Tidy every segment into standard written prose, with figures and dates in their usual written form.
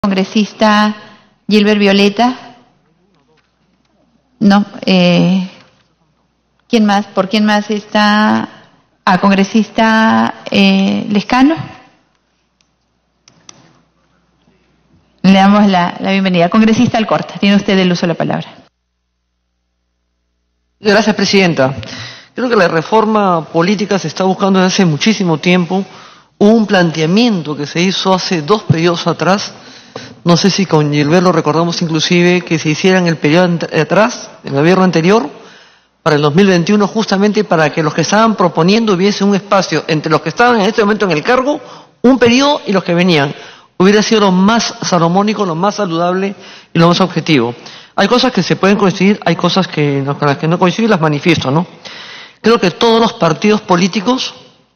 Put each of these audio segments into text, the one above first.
Congresista Gilbert Violeta. No. ¿Quién más? ¿Por quién más está? Congresista Lescano. Le damos la bienvenida. Congresista Alcorta, tiene usted el uso de la palabra. Gracias, Presidenta. Creo que la reforma política se está buscando desde hace muchísimo tiempo. Hubo un planteamiento que se hizo hace 2 periodos atrás. No sé si con Gilbert lo recordamos inclusive, que se hiciera en el periodo atrás, en el gobierno anterior, para el 2021, justamente para que los que estaban proponiendo hubiese un espacio entre los que estaban en este momento en el cargo, un periodo, y los que venían. Hubiera sido lo más salomónico, lo más saludable y lo más objetivo. Hay cosas que se pueden coincidir, hay cosas con las que no coincido y las manifiesto, ¿no? Creo que todos los partidos políticos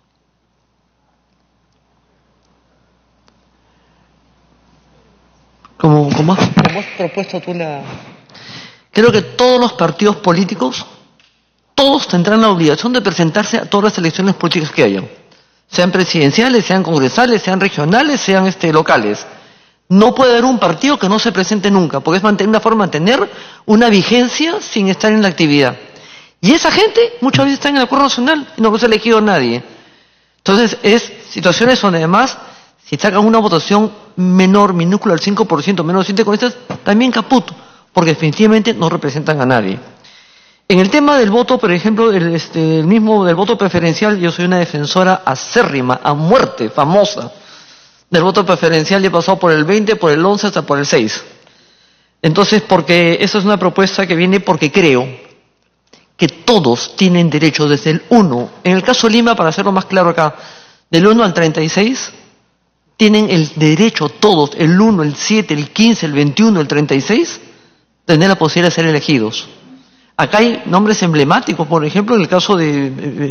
como has propuesto tú creo que todos los partidos políticos, todos tendrán la obligación de presentarse a todas las elecciones políticas que hayan, sean presidenciales, sean congresales, sean regionales, sean locales. No puede haber un partido que no se presente nunca, porque es una forma de mantener una vigencia sin estar en la actividad. Y esa gente muchas veces está en el acuerdo nacional y no los ha elegido nadie. Entonces, es situaciones donde además, si sacan una votación menor, minúscula, al 5%, menos de 7 congresistas, también caput, porque definitivamente no representan a nadie. En el tema del voto, por ejemplo, el mismo del voto preferencial, yo soy una defensora acérrima, a muerte, famosa, del voto preferencial. He pasado por el 20, por el 11, hasta por el 6. Entonces, porque eso es una propuesta que viene porque creo que todos tienen derecho desde el 1, en el caso de Lima, para hacerlo más claro acá, del 1 al 36, tienen el derecho todos, el 1, el 7, el 15, el 21, el 36, tener la posibilidad de ser elegidos. Acá hay nombres emblemáticos, por ejemplo, en el caso de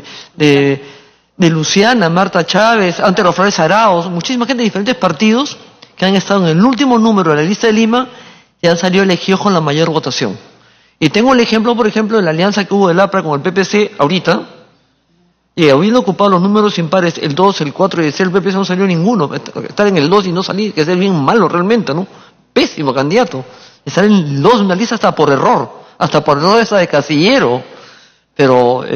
Luciana, Marta Chávez, Antero Flores Arauz, muchísima gente de diferentes partidos que han estado en el último número de la lista de Lima y han salido elegidos con la mayor votación. Y tengo el ejemplo, por ejemplo, de la alianza que hubo del APRA con el PPC ahorita, y habiendo ocupado los números impares, el 2, el 4 y el 6, el PPC no salió ninguno. Estar en el 2 y no salir, que es bien malo realmente, ¿no? Pésimo candidato. Estar en el 2 de una lista hasta por error esa de casillero. Pero,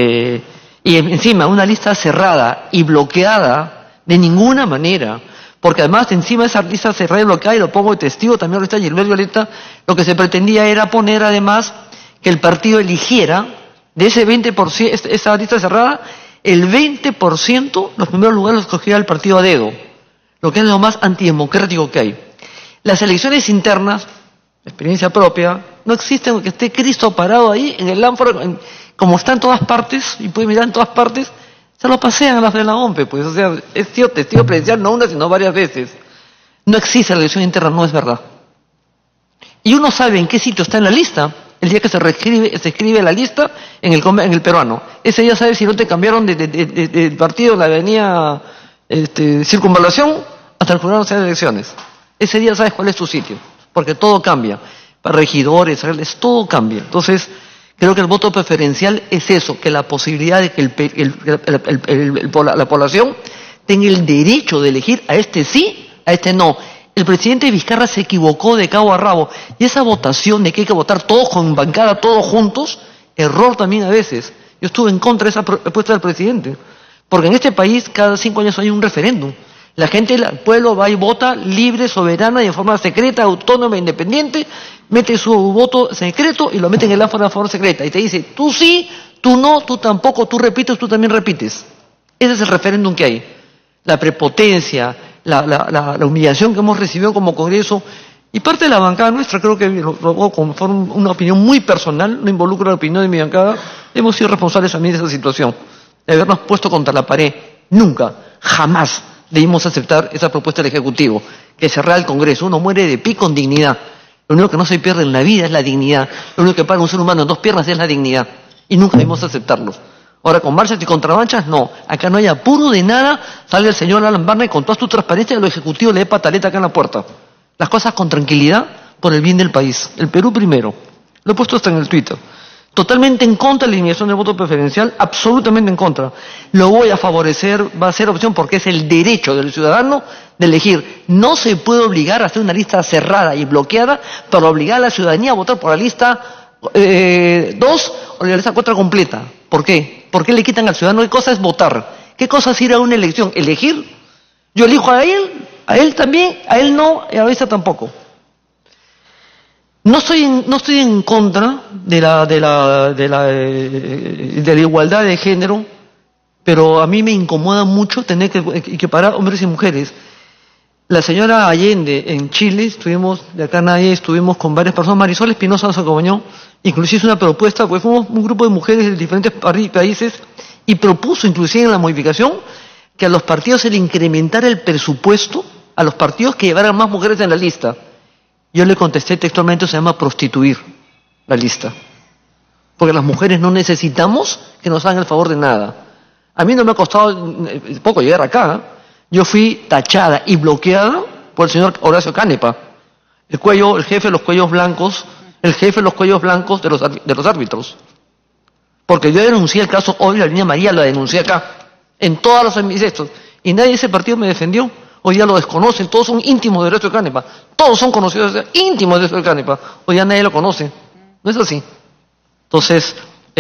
y encima, una lista cerrada y bloqueada de ninguna manera. Porque además, encima de esa lista cerrada y bloqueada, y lo pongo de testigo también ahorita Gilbert Violeta, lo que se pretendía era poner además que el partido eligiera de ese 20%, esa lista cerrada, el 20%, los primeros lugares los escogía el partido a dedo, lo que es lo más antidemocrático que hay. Las elecciones internas, experiencia propia, no existen que esté Cristo parado ahí en el ánforo, como está en todas partes, y puede mirar en todas partes, se lo pasean a las de la OMPE, pues, o sea, es testigo presencial no una, sino varias veces. No existe la elección interna, no es verdad. Y uno sabe en qué sitio está en la lista el día que se escribe la lista en el peruano. Ese día sabe si no te cambiaron de partido la avenida Circunvalación hasta el Jurado Nacional de Elecciones. Ese día sabes cuál es tu sitio, porque todo cambia. Para regidores, reglas, todo cambia. Entonces, creo que el voto preferencial es eso, que la posibilidad de que la población tenga el derecho de elegir a este sí, a este no. El presidente Vizcarra se equivocó de cabo a rabo, y esa votación de que hay que votar todos con bancada, todos juntos, error también a veces. Yo estuve en contra de esa propuesta del presidente, porque en este país cada 5 años hay un referéndum. La gente, el pueblo va y vota libre, soberana y de forma secreta, autónoma, independiente, mete su voto secreto y lo mete en el ánfora de forma secreta. Y te dice, tú sí, tú no, tú tampoco, tú repites, tú también repites. Ese es el referéndum que hay. La prepotencia, la humillación que hemos recibido como Congreso, y parte de la bancada nuestra, creo que lo hago conforme una opinión muy personal, no involucra la opinión de mi bancada, hemos sido responsables también de esa situación, de habernos puesto contra la pared. Nunca, jamás debimos aceptar esa propuesta del Ejecutivo, que cerrara el Congreso. Uno muere de pie con dignidad. Lo único que no se pierde en la vida es la dignidad. Lo único que paga un ser humano en 2 piernas es la dignidad. Y nunca debimos aceptarlo. Ahora, con marchas y contramarchas, no. Acá no hay apuro de nada. Sale el señor Alan Barney con toda su transparencia y lo ejecutivo le dé pataleta acá en la puerta. Las cosas con tranquilidad por el bien del país. El Perú primero. Lo he puesto hasta en el Twitter. Totalmente en contra de la eliminación del voto preferencial, absolutamente en contra. Lo voy a favorecer, va a ser opción porque es el derecho del ciudadano de elegir. No se puede obligar a hacer una lista cerrada y bloqueada para obligar a la ciudadanía a votar por la lista 2 o la lista 4 completa. ¿Por qué? ¿Por qué le quitan al ciudadano? ¿Qué cosa es votar? ¿Qué cosa es ir a una elección? ¿Elegir? Yo elijo a él también, a él no, y a esa tampoco. No estoy en contra de la igualdad de género, pero a mí me incomoda mucho tener que equiparar hombres y mujeres. La señora Allende en Chile, de acá nadie, estuvimos con varias personas, Marisol Espinosa nos acompañó, inclusive hizo una propuesta, pues fuimos un grupo de mujeres de diferentes países y propuso inclusive en la modificación que a los partidos se le incrementara el presupuesto a los partidos que llevaran más mujeres en la lista. Yo le contesté textualmente, se llama prostituir la lista. Porque las mujeres no necesitamos que nos hagan el favor de nada. A mí no me ha costado poco llegar acá. Yo fui tachada y bloqueada por el señor Horacio Canepa, el jefe de los cuellos blancos, de los árbitros. Porque yo denuncié el caso hoy, la línea María la denuncié acá, en todos los estos, y nadie de ese partido me defendió. Hoy ya lo desconocen, todos son íntimos de Horacio Canepa, todos son conocidos, íntimos de Horacio Canepa, hoy ya nadie lo conoce, no es así. Entonces,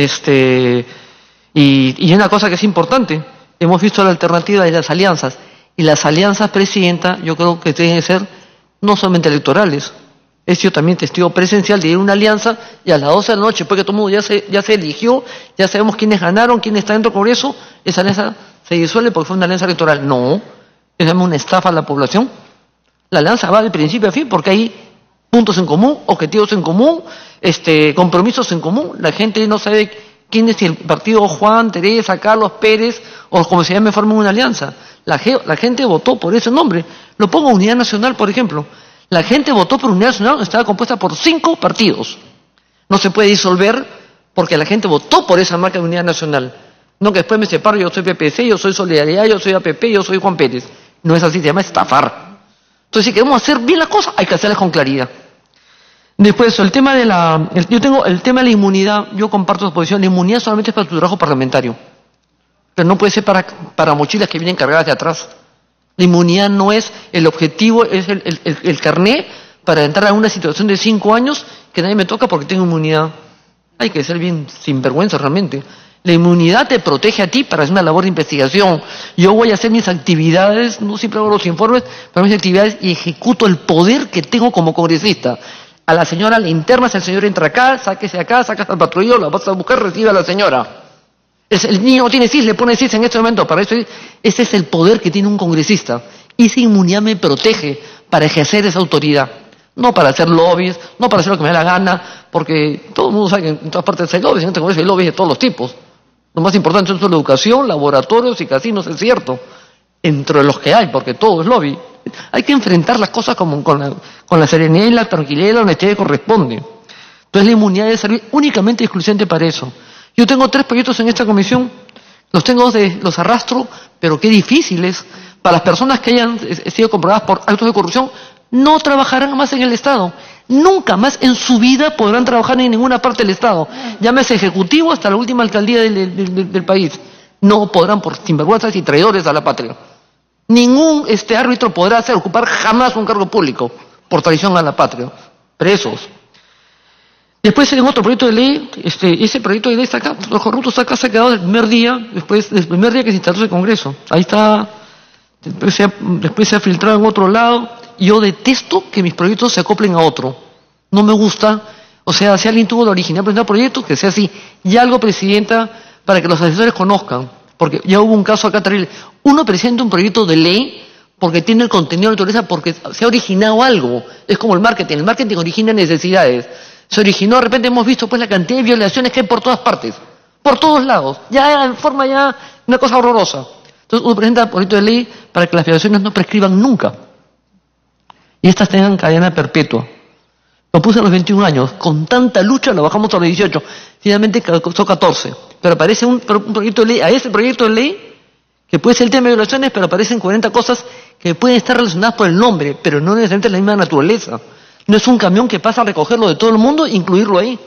y una cosa que es importante, hemos visto la alternativa de las alianzas, y las alianzas, Presidenta, yo creo que tienen que ser no solamente electorales. He sido también testigo presencial de ir a una alianza y a las 12 de la noche, después que todo el mundo ya se eligió, ya sabemos quiénes ganaron, quiénes están dentro del Congreso, esa alianza se disuelve porque fue una alianza electoral. No, es una estafa a la población. La alianza va de principio a fin porque hay puntos en común, objetivos en común, compromisos en común. La gente no sabe quién es, si el partido Juan, Teresa, Carlos, Pérez o como se llame forman una alianza. La gente votó por ese nombre. Lo pongo Unidad Nacional, por ejemplo. La gente votó por Unidad Nacional, estaba compuesta por 5 partidos. No se puede disolver porque la gente votó por esa marca de Unidad Nacional. No que después me separo, yo soy PPC, yo soy Solidaridad, yo soy APP, yo soy Juan Pérez. No es así, se llama estafar. Entonces, si queremos hacer bien las cosas, hay que hacerlas con claridad. Después, el tema de el tema de la inmunidad, yo comparto su posición, la inmunidad solamente es para tu trabajo parlamentario. Pero no puede ser para mochilas que vienen cargadas de atrás. La inmunidad no es el objetivo, es el carné para entrar a una situación de 5 años que nadie me toca porque tengo inmunidad. Hay que ser bien sinvergüenza realmente. La inmunidad te protege a ti para hacer una labor de investigación. Yo voy a hacer mis actividades, no siempre hago los informes, pero mis actividades y ejecuto el poder que tengo como congresista. A la señora le internas, el señor entra acá, sáquese acá, sacas al patrullero, la vas a buscar, recibe a la señora. El niño no tiene CIS, le pone CIS en este momento. Para eso, ese es el poder que tiene un congresista. Y esa inmunidad me protege para ejercer esa autoridad. No para hacer lobbies, no para hacer lo que me dé la gana, porque todo el mundo sabe que en todas partes hay lobbies, en este congreso hay lobbies de todos los tipos. Lo más importante son la educación, laboratorios y casinos, es cierto. Entre los que hay, porque todo es lobby. Hay que enfrentar las cosas con la serenidad y la tranquilidad y la honestidad que corresponde. Entonces la inmunidad debe servir únicamente y exclusivamente para eso. Yo tengo 3 proyectos en esta comisión, los arrastro, pero qué difícil es. Para las personas que hayan sido comprobadas por actos de corrupción, no trabajarán más en el Estado. Nunca más en su vida podrán trabajar en ninguna parte del Estado. Llámese ejecutivo hasta la última alcaldía del país. No podrán por sinvergüenzas y traidores a la patria. Ningún árbitro podrá ocupar jamás un cargo público por traición a la patria. Presos. Después en otro proyecto de ley, ese proyecto de ley está acá, los corruptos acá se ha quedado del primer día, después del primer día que se instaló el Congreso. Ahí está, después se ha filtrado en otro lado. Yo detesto que mis proyectos se acoplen a otro. No me gusta, o sea, si alguien tuvo la original presentar proyectos, que sea así. Y algo, Presidenta, para que los asesores conozcan, porque ya hubo un caso acá terrible. Uno presenta un proyecto de ley porque tiene el contenido de naturaleza, porque se ha originado algo. Es como el marketing origina necesidades. Se originó, de repente hemos visto pues la cantidad de violaciones que hay por todas partes, por todos lados, ya en forma una cosa horrorosa. Entonces uno presenta el proyecto de ley para que las violaciones no prescriban nunca y estas tengan cadena perpetua. Lo puse a los 21 años, con tanta lucha lo bajamos a los 18, finalmente costó 14, pero aparece un proyecto de ley, a ese proyecto de ley, que puede ser el tema de violaciones, pero aparecen 40 cosas que pueden estar relacionadas por el nombre, pero no necesariamente la misma naturaleza. No es un camión que pasa a recogerlo de todo el mundo e incluirlo ahí.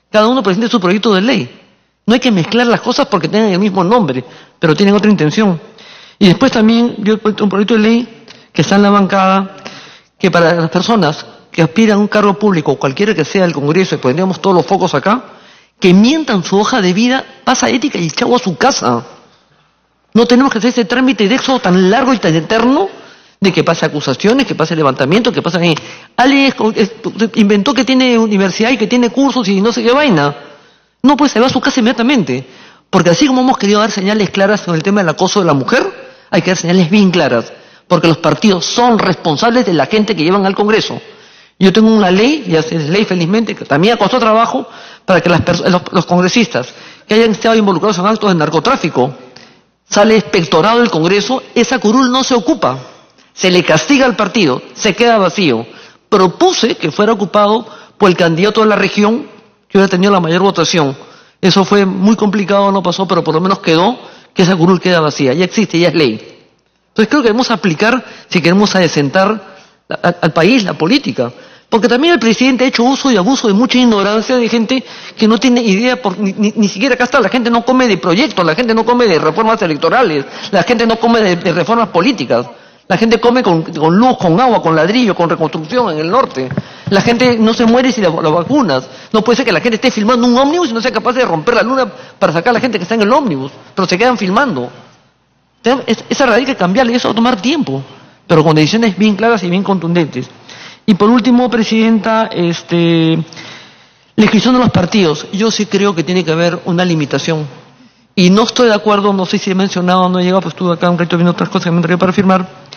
Cada uno presente su proyecto de ley. No hay que mezclar las cosas porque tengan el mismo nombre, pero tienen otra intención. Y después también yo he puesto un proyecto de ley que está en la bancada, que para las personas que aspiran a un cargo público, cualquiera que sea el Congreso, y pondríamos todos los focos acá, que mientan su hoja de vida, pasa ética y chavo a su casa. No tenemos que hacer ese trámite de éxodo tan largo y tan eterno de que pase acusaciones, que pase levantamiento, que pase... Alguien inventó que tiene universidad y que tiene cursos y no sé qué vaina. No, pues se va a su casa inmediatamente. Porque así como hemos querido dar señales claras con el tema del acoso de la mujer, hay que dar señales bien claras. Porque los partidos son responsables de la gente que llevan al Congreso. Yo tengo una ley, ya es ley felizmente, que también costó trabajo, para que los congresistas que hayan estado involucrados en actos de narcotráfico, sale expectorado del Congreso, esa curul no se ocupa. Se le castiga al partido, se queda vacío. Propuse que fuera ocupado por el candidato de la región que hubiera tenido la mayor votación. Eso fue muy complicado, no pasó, pero por lo menos quedó que esa curul queda vacía. Ya existe, ya es ley. Entonces creo que debemos aplicar, si queremos adecentar al país, la política. Porque también el presidente ha hecho uso y abuso de mucha ignorancia de gente que no tiene idea, ni siquiera acá está, la gente no come de proyectos, la gente no come de reformas electorales, la gente no come de reformas políticas. La gente come con luz, con agua, con ladrillo, con reconstrucción en el norte. La gente no se muere si las vacunas. No puede ser que la gente esté filmando un ómnibus y no sea capaz de romper la luna para sacar a la gente que está en el ómnibus, pero se quedan filmando. Esa raíz hay que cambiarla y eso va a tomar tiempo, pero con decisiones bien claras y bien contundentes. Y por último, Presidenta, la inscripción de los partidos. Yo sí creo que tiene que haber una limitación. Y no estoy de acuerdo, no sé si he mencionado o no he llegado, pues estuve acá un rato viendo otras cosas que me entregué para firmar.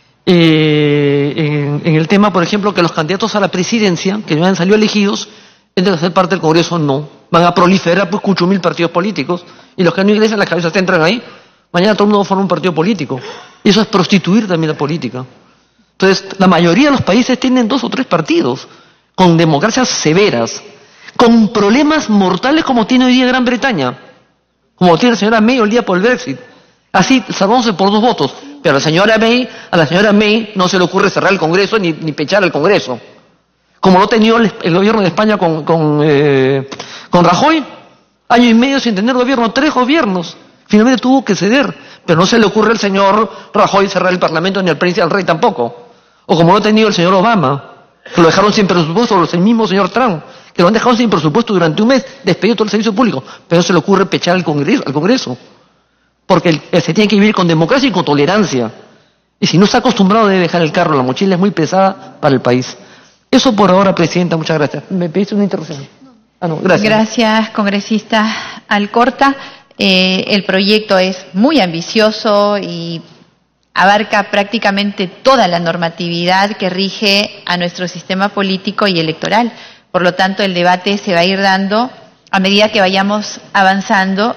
En el tema, por ejemplo, que los candidatos a la presidencia, que no han salido elegidos, entren a ser parte del Congreso, no. Van a proliferar pues 8.000 partidos políticos, y los que no ingresan las cabezas entran ahí. Mañana todo el mundo forma un partido político. Y eso es prostituir también la política. Entonces, la mayoría de los países tienen 2 o 3 partidos, con democracias severas, con problemas mortales como tiene hoy día Gran Bretaña, como tiene la señora May hoy día por el Brexit. Así, salvándose por 2 votos. Pero a la señora May no se le ocurre cerrar el Congreso ni pechar al Congreso. Como lo ha tenido el gobierno de España con Rajoy, año y medio sin tener gobierno, 3 gobiernos. Finalmente tuvo que ceder, pero no se le ocurre al señor Rajoy cerrar el Parlamento ni al príncipe al rey tampoco. O como lo ha tenido el señor Obama, que lo dejaron sin presupuesto, o el mismo señor Trump, que lo han dejado sin presupuesto durante un mes, despedido todo el servicio público, pero no se le ocurre pechar al Congreso. Porque se tiene que vivir con democracia y con tolerancia. Y si no está acostumbrado debe dejar el carro, la mochila es muy pesada para el país. Eso por ahora, Presidenta, muchas gracias. ¿Me pediste una interrupción? No, gracias. Gracias, congresista Alcorta. El proyecto es muy ambicioso y abarca prácticamente toda la normatividad que rige a nuestro sistema político y electoral. Por lo tanto, el debate se va a ir dando a medida que vayamos avanzando,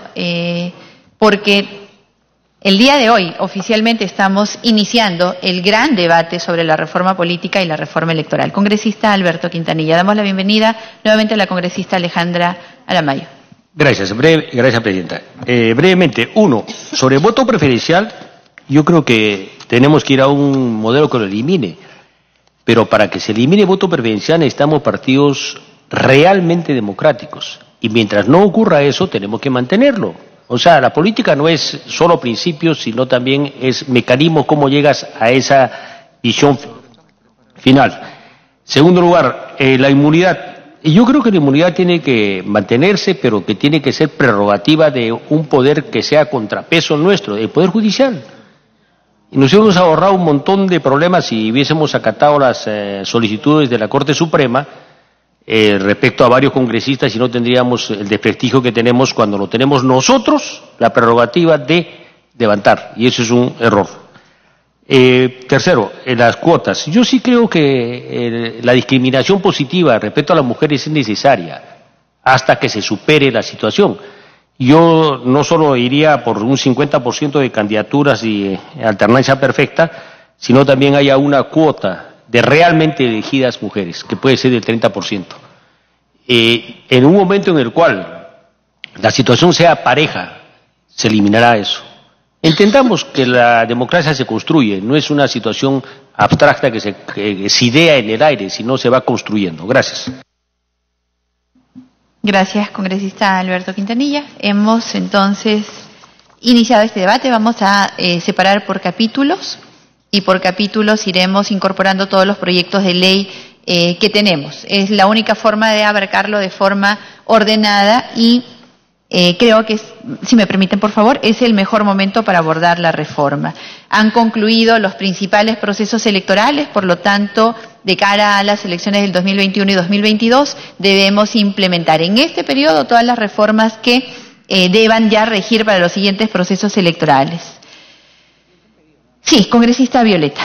porque el día de hoy oficialmente estamos iniciando el gran debate sobre la reforma política y la reforma electoral. Congresista Alberto Quintanilla, damos la bienvenida nuevamente a la congresista Alejandra Aramayo. Gracias, Presidenta. Brevemente, sobre voto preferencial, yo creo que tenemos que ir a un modelo que lo elimine, pero para que se elimine voto preferencial necesitamos partidos realmente democráticos, y mientras no ocurra eso tenemos que mantenerlo. O sea, la política no es solo principios, sino también es mecanismo cómo llegas a esa visión final. Segundo lugar, la inmunidad. Y yo creo que la inmunidad tiene que mantenerse, pero que tiene que ser prerrogativa de un poder que sea contrapeso nuestro, el Poder Judicial. Y nos hemos ahorrado un montón de problemas si hubiésemos acatado las solicitudes de la Corte Suprema respecto a varios congresistas y no tendríamos el desprestigio que tenemos cuando lo tenemos nosotros, la prerrogativa de levantar, y eso es un error. Tercero, las cuotas. Yo sí creo que la discriminación positiva respecto a las mujeres es necesaria hasta que se supere la situación. Yo no solo iría por un 50% de candidaturas y alternancia perfecta, sino también haya una cuota de realmente elegidas mujeres, que puede ser del 30%. En un momento en el cual la situación sea pareja, se eliminará eso. Entendamos que la democracia se construye, no es una situación abstracta que se idea en el aire, sino se va construyendo. Gracias. Gracias, congresista Alberto Quintanilla. Hemos entonces iniciado este debate. Vamos a separar por capítulos y por capítulos iremos incorporando todos los proyectos de ley que tenemos. Es la única forma de abarcarlo de forma ordenada y creo que, si me permiten por favor, es el mejor momento para abordar la reforma. Han concluido los principales procesos electorales, por lo tanto, de cara a las elecciones del 2021 y 2022, debemos implementar en este periodo todas las reformas que deban ya regir para los siguientes procesos electorales. Sí, congresista Violeta.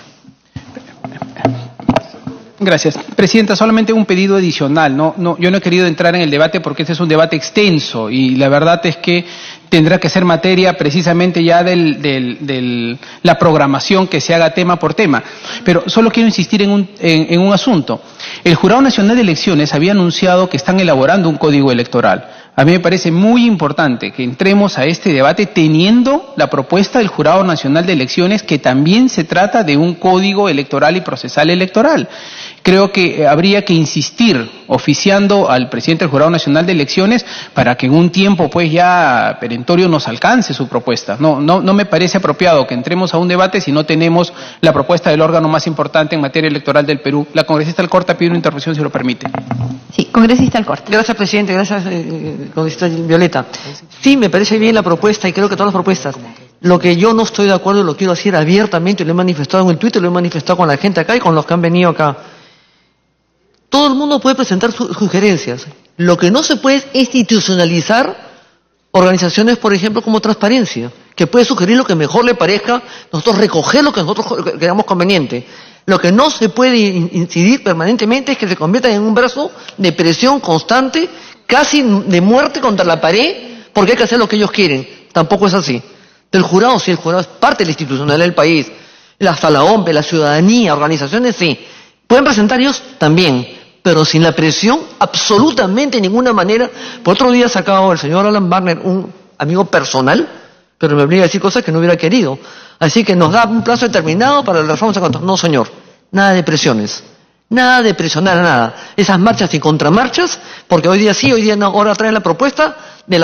Gracias. Presidenta, solamente un pedido adicional. Yo no he querido entrar en el debate porque este es un debate extenso y la verdad es que tendrá que ser materia precisamente ya de la programación que se haga tema por tema. Pero solo quiero insistir en un asunto. El Jurado Nacional de Elecciones había anunciado que están elaborando un código electoral. A mí me parece muy importante que entremos a este debate teniendo la propuesta del Jurado Nacional de Elecciones, que también se trata de un código electoral y procesal electoral. Creo que habría que insistir, oficiando al presidente del Jurado Nacional de Elecciones, para que en un tiempo pues ya perentorio nos alcance su propuesta. No me parece apropiado que entremos a un debate si no tenemos la propuesta del órgano más importante en materia electoral del Perú. La congresista Alcorta pide una intervención, si lo permite. Sí, congresista Alcorta. Gracias, presidente. Gracias, congresista Violeta. Sí, me parece bien la propuesta y creo que todas las propuestas. Lo que yo no estoy de acuerdo, lo quiero decir abiertamente, lo he manifestado en el Twitter, lo he manifestado con la gente acá y con los que han venido acá. Todo el mundo puede presentar sugerencias. Lo que no se puede es institucionalizar organizaciones, por ejemplo, como Transparencia, que puede sugerir lo que mejor le parezca, nosotros recoger lo que nosotros creamos conveniente. Lo que no se puede incidir permanentemente es que se convierta en un brazo de presión constante, casi de muerte contra la pared, porque hay que hacer lo que ellos quieren. Tampoco es así. Del jurado, sí, el jurado es parte de la institucionalidad del país. Hasta la OMP, la ciudadanía, organizaciones, sí. Pueden presentar ellos también, pero sin la presión, absolutamente de ninguna manera. Por otro día ha sacado el señor Alan Wagner, un amigo personal, pero me obliga a decir cosas que no hubiera querido. Así que nos da un plazo determinado para la reforma. No, señor, nada de presiones, nada de presionar a nada. Esas marchas y contramarchas, porque hoy día sí, hoy día no, ahora traen la propuesta de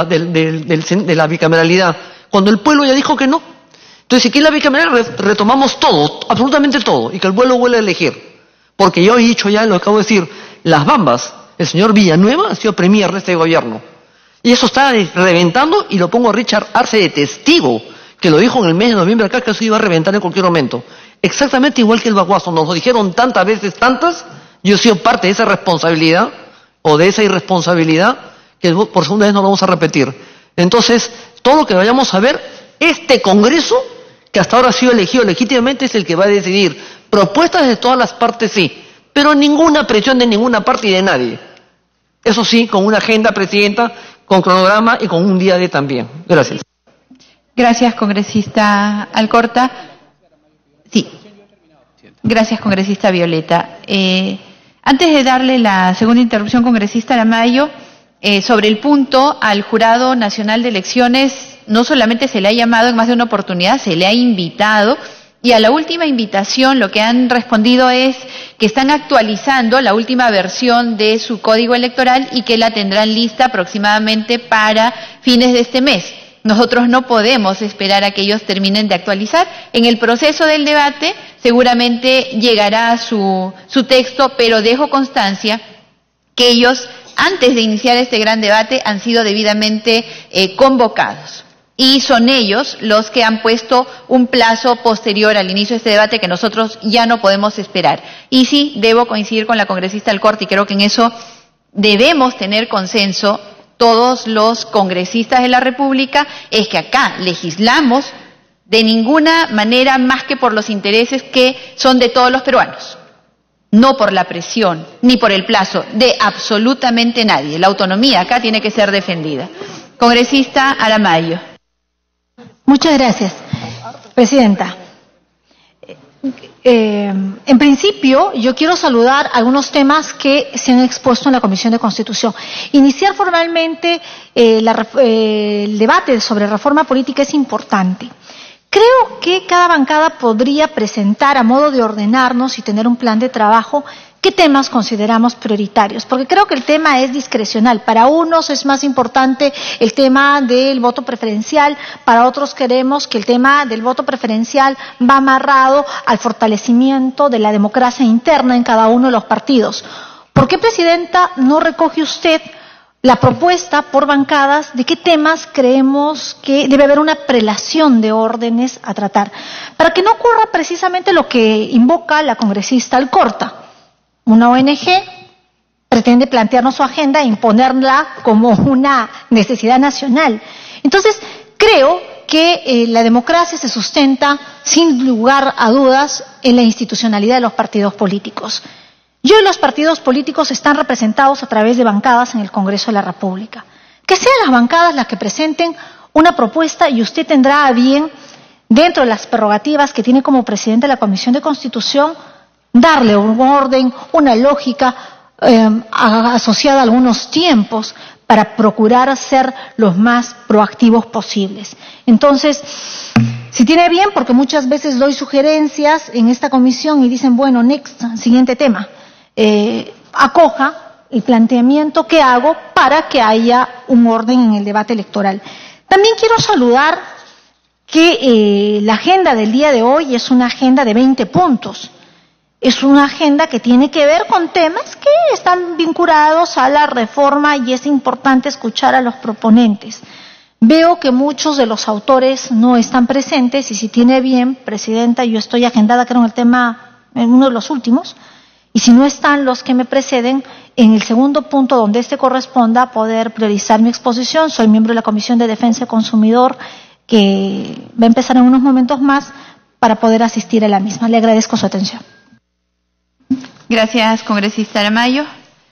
la bicameralidad, cuando el pueblo ya dijo que no. Entonces, si quiere la bicameralidad, retomamos todo, absolutamente todo, y que el pueblo vuelva a elegir. Porque yo he dicho ya, lo acabo de decir, las bambas, el señor Villanueva ha sido premier de este gobierno. Y eso está reventando, y lo pongo a Richard Arce de testigo, que lo dijo en el mes de noviembre acá, que eso iba a reventar en cualquier momento. Exactamente igual que el Baguazo, nos lo dijeron tantas veces, tantas, yo he sido parte de esa responsabilidad, o de esa irresponsabilidad, que por segunda vez no lo vamos a repetir. Entonces, todo lo que vayamos a ver, este Congreso, que hasta ahora ha sido elegido legítimamente, es el que va a decidir. Propuestas de todas las partes, sí, pero ninguna presión de ninguna parte y de nadie. Eso sí, con una agenda, presidenta, con cronograma y con un día de también. Gracias. Gracias, congresista Alcorta. Sí. Gracias, congresista Violeta. Antes de darle la segunda interrupción, congresista Aramayo, sobre el punto al Jurado Nacional de Elecciones, no solamente se le ha llamado en más de una oportunidad, se le ha invitado, y a la última invitación lo que han respondido es que están actualizando la última versión de su código electoral y que la tendrán lista aproximadamente para fines de este mes. Nosotros no podemos esperar a que ellos terminen de actualizar. En el proceso del debate seguramente llegará su texto, pero dejo constancia que ellos, antes de iniciar este gran debate, han sido debidamente convocados. Y son ellos los que han puesto un plazo posterior al inicio de este debate que nosotros ya no podemos esperar. Y sí, debo coincidir con la congresista Alcorta y creo que en eso debemos tener consenso todos los congresistas de la República, es que acá legislamos de ninguna manera más que por los intereses que son de todos los peruanos. No por la presión, ni por el plazo de absolutamente nadie. La autonomía acá tiene que ser defendida. Congresista Aramayo. Muchas gracias, presidenta. En principio, yo quiero saludar algunos temas que se han expuesto en la Comisión de Constitución. Iniciar formalmente el debate sobre reforma política es importante. Creo que cada bancada podría presentar, a modo de ordenarnos y tener un plan de trabajo, ¿Qué temas consideramos prioritarios? Porque creo que el tema es discrecional. Para unos es más importante el tema del voto preferencial, para otros queremos que el tema del voto preferencial va amarrado al fortalecimiento de la democracia interna en cada uno de los partidos. ¿Por qué, Presidenta, no recoge usted la propuesta por bancadas de qué temas creemos que debe haber una prelación de órdenes a tratar? Para que no ocurra precisamente lo que invoca la congresista Alcorta. Una ONG pretende plantearnos su agenda e imponerla como una necesidad nacional. Entonces, creo que la democracia se sustenta, sin lugar a dudas, en la institucionalidad de los partidos políticos. Y hoy los partidos políticos están representados a través de bancadas en el Congreso de la República. Que sean las bancadas las que presenten una propuesta y usted tendrá a bien, dentro de las prerrogativas que tiene como presidente de la Comisión de Constitución, darle un orden, una lógica asociada a algunos tiempos para procurar ser los más proactivos posibles. Entonces, si tiene bien, porque muchas veces doy sugerencias en esta comisión y dicen, bueno, next, siguiente tema, acoja el planteamiento que hago para que haya un orden en el debate electoral. También quiero saludar que la agenda del día de hoy es una agenda de 20 puntos. Es una agenda que tiene que ver con temas que están vinculados a la reforma y es importante escuchar a los proponentes. Veo que muchos de los autores no están presentes y si tiene bien, Presidenta, yo estoy agendada creo en el tema, en uno de los últimos, y si no están los que me preceden, en el segundo punto donde corresponda poder priorizar mi exposición, soy miembro de la Comisión de Defensa del Consumidor que va a empezar en unos momentos más para poder asistir a la misma. Le agradezco su atención. Gracias, congresista Aramayo.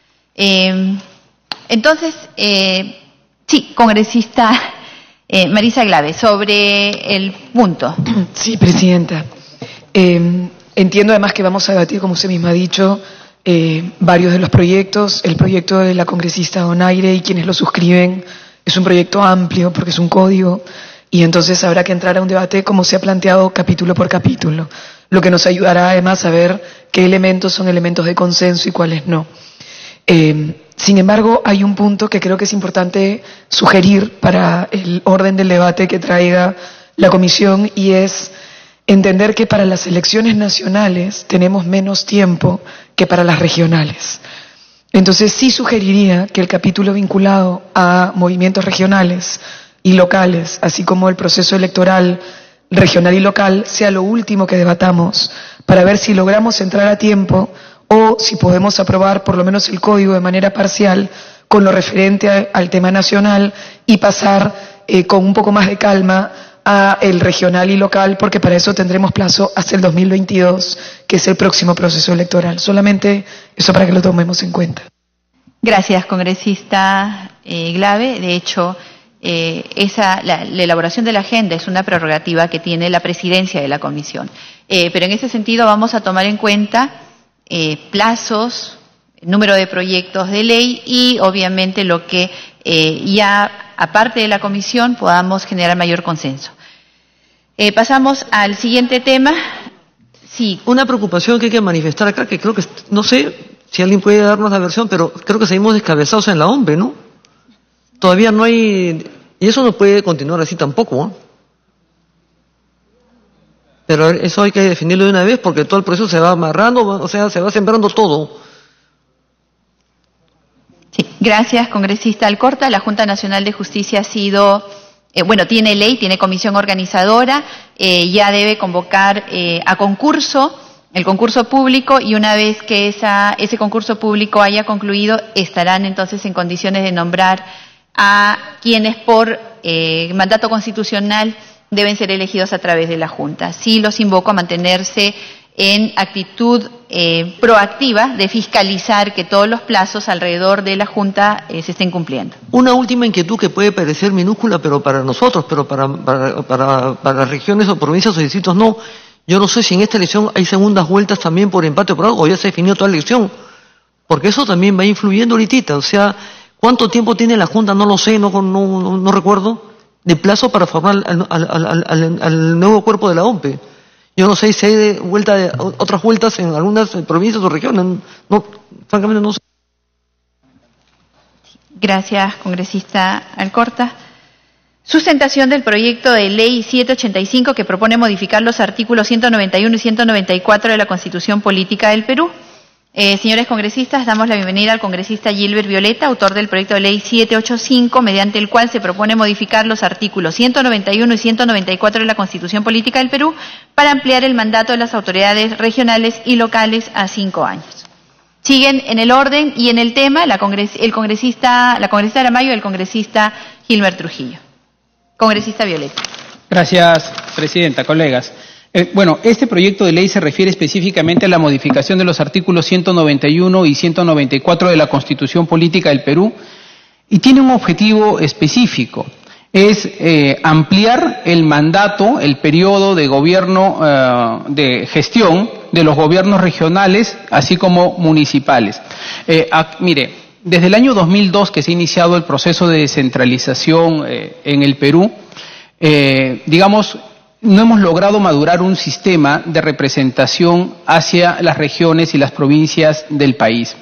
Entonces, sí, congresista Marisa Glave, sobre el punto. Sí, Presidenta. Entiendo además que vamos a debatir, como usted misma ha dicho, varios de los proyectos. El proyecto de la congresista Donaire y quienes lo suscriben es un proyecto amplio porque es un código y entonces habrá que entrar a un debate como se ha planteado capítulo por capítulo, lo que nos ayudará además a ver qué elementos son elementos de consenso y cuáles no. Sin embargo, hay un punto que creo que es importante sugerir para el orden del debate que traiga la comisión y es entender que para las elecciones nacionales tenemos menos tiempo que para las regionales. Entonces sí sugeriría que el capítulo vinculado a movimientos regionales y locales, así como el proceso electoral regional y local, sea lo último que debatamos para ver si logramos entrar a tiempo o si podemos aprobar por lo menos el código de manera parcial con lo referente al tema nacional y pasar con un poco más de calma a el regional y local, porque para eso tendremos plazo hasta el 2022, que es el próximo proceso electoral. Solamente eso para que lo tomemos en cuenta. Gracias, congresista Glave. De hecho, la elaboración de la agenda es una prerrogativa que tiene la presidencia de la comisión. Pero en ese sentido vamos a tomar en cuenta plazos, número de proyectos de ley y obviamente lo que ya aparte de la comisión podamos generar mayor consenso. Pasamos al siguiente tema. Sí. Una preocupación que hay que manifestar acá, que creo que, no sé si alguien puede darnos la versión, pero creo que seguimos descabezados en la OMPE, ¿no? Todavía no hay, y eso no puede continuar así tampoco, ¿eh? Pero eso hay que definirlo de una vez porque todo el proceso se va amarrando, o sea, se va sembrando todo. Sí, gracias, congresista Alcorta. La Junta Nacional de Justicia ha sido, tiene ley, tiene comisión organizadora, ya debe convocar a concurso, el concurso público, y una vez que ese concurso público haya concluido, estarán entonces en condiciones de nombrar a quienes por mandato constitucional deben ser elegidos a través de la Junta. Sí los invoco a mantenerse en actitud proactiva de fiscalizar que todos los plazos alrededor de la Junta se estén cumpliendo. Una última inquietud que puede parecer minúscula, pero para nosotros, pero para regiones o provincias o distritos no. Yo no sé si en esta elección hay segundas vueltas también por empate o por algo, o ya se definió toda la elección, porque eso también va influyendo ahorita. O sea, ¿cuánto tiempo tiene la Junta? No lo sé, no recuerdo, de plazo para formar al nuevo cuerpo de la OMPE. Yo no sé si hay otras vueltas en algunas provincias o regiones. No, francamente no sé. Gracias, congresista Alcorta. Sustentación del proyecto de ley 785 que propone modificar los artículos 191 y 194 de la Constitución Política del Perú. Señores congresistas, damos la bienvenida al congresista Gilbert Violeta, autor del proyecto de ley 785, mediante el cual se propone modificar los artículos 191 y 194 de la Constitución Política del Perú para ampliar el mandato de las autoridades regionales y locales a 5 años. Siguen en el orden y en el tema la congresista Aramayo y el congresista Gilbert Trujillo. Congresista Violeta. Gracias, presidenta, colegas. Bueno, este proyecto de ley se refiere específicamente a la modificación de los artículos 191 y 194 de la Constitución Política del Perú y tiene un objetivo específico. Es ampliar el mandato, el periodo de gobierno, de gestión de los gobiernos regionales, así como municipales. Mire, desde el año 2002 que se ha iniciado el proceso de descentralización en el Perú, digamos, no hemos logrado madurar un sistema de representación hacia las regiones y las provincias del país.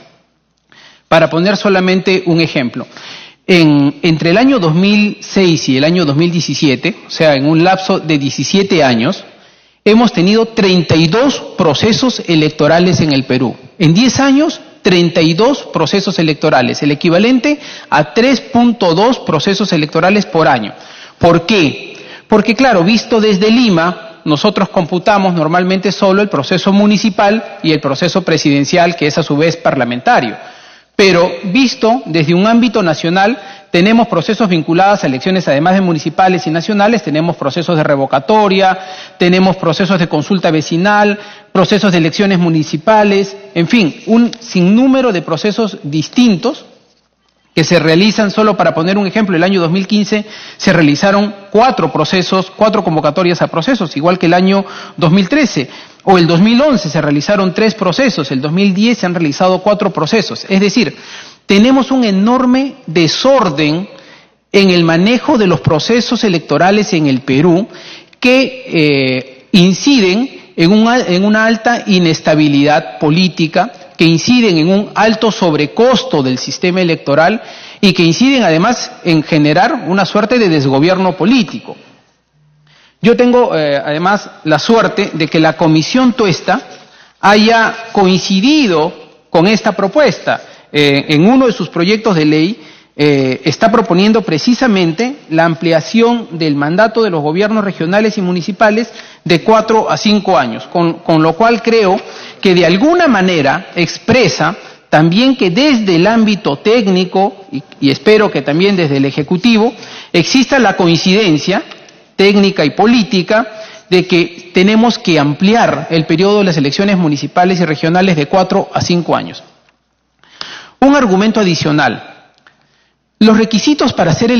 Para poner solamente un ejemplo, entre el año 2006 y el año 2017, o sea, en un lapso de 17 años, hemos tenido 32 procesos electorales en el Perú. En 10 años, 32 procesos electorales, el equivalente a 3.2 procesos electorales por año. ¿Por qué? Porque, claro, visto desde Lima, nosotros computamos normalmente solo el proceso municipal y el proceso presidencial, que es a su vez parlamentario. Pero visto desde un ámbito nacional, tenemos procesos vinculados a elecciones, además de municipales y nacionales, tenemos procesos de revocatoria, tenemos procesos de consulta vecinal, procesos de elecciones municipales, en fin, un sinnúmero de procesos distintos que se realizan. Solo para poner un ejemplo, el año 2015 se realizaron 4 convocatorias a procesos, igual que el año 2013. O el 2011 se realizaron 3 procesos, el 2010 se han realizado 4 procesos. Es decir, tenemos un enorme desorden en el manejo de los procesos electorales en el Perú que inciden en una alta inestabilidad política, que inciden en un alto sobrecosto del sistema electoral y que inciden además en generar una suerte de desgobierno político. Yo tengo además la suerte de que la Comisión Tuesta haya coincidido con esta propuesta. En uno de sus proyectos de ley está proponiendo precisamente la ampliación del mandato de los gobiernos regionales y municipales de 4 a 5 años, con lo cual creo que de alguna manera expresa también que desde el ámbito técnico y espero que también desde el Ejecutivo exista la coincidencia técnica y política de que tenemos que ampliar el periodo de las elecciones municipales y regionales de 4 a 5 años. Un argumento adicional. Los requisitos para ser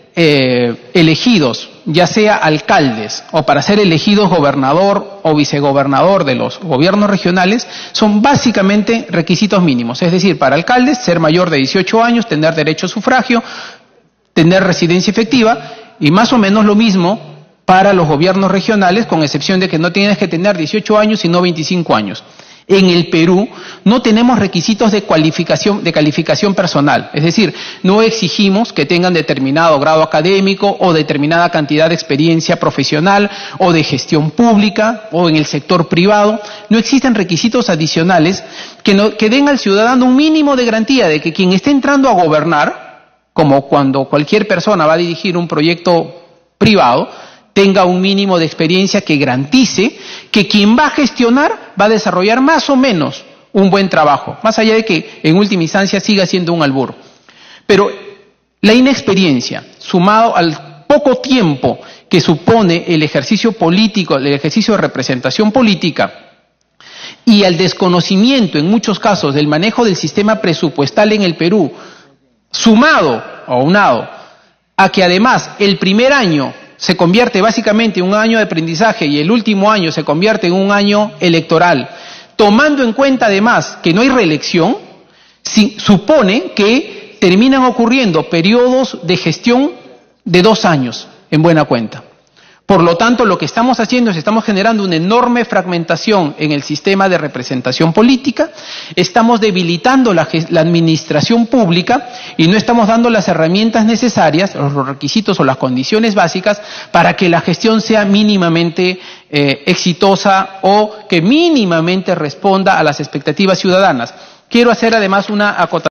elegidos, ya sea alcaldes o para ser elegidos gobernador o vicegobernador de los gobiernos regionales, son básicamente requisitos mínimos. Es decir, para alcaldes, ser mayor de 18 años, tener derecho a sufragio, tener residencia efectiva, y más o menos lo mismo para los gobiernos regionales, con excepción de que no tienes que tener 18 años sino 25 años. En el Perú no tenemos requisitos de calificación personal, es decir, no exigimos que tengan determinado grado académico o determinada cantidad de experiencia profesional o de gestión pública o en el sector privado. No existen requisitos adicionales que den al ciudadano un mínimo de garantía de que quien esté entrando a gobernar, como cuando cualquier persona va a dirigir un proyecto privado, tenga un mínimo de experiencia que garantice que quien va a gestionar va a desarrollar más o menos un buen trabajo, más allá de que en última instancia siga siendo un albur. Pero la inexperiencia, sumado al poco tiempo que supone el ejercicio político, el ejercicio de representación política, y al desconocimiento en muchos casos del manejo del sistema presupuestal en el Perú, sumado o aunado a que además el primer año se convierte básicamente en un año de aprendizaje y el último año se convierte en un año electoral, tomando en cuenta además que no hay reelección, supone que terminan ocurriendo periodos de gestión de 2 años, en buena cuenta. Por lo tanto, lo que estamos haciendo es estamos generando una enorme fragmentación en el sistema de representación política, estamos debilitando la administración pública y no estamos dando las herramientas necesarias, los requisitos o las condiciones básicas para que la gestión sea mínimamente exitosa o que mínimamente responda a las expectativas ciudadanas. Quiero hacer además una acotación.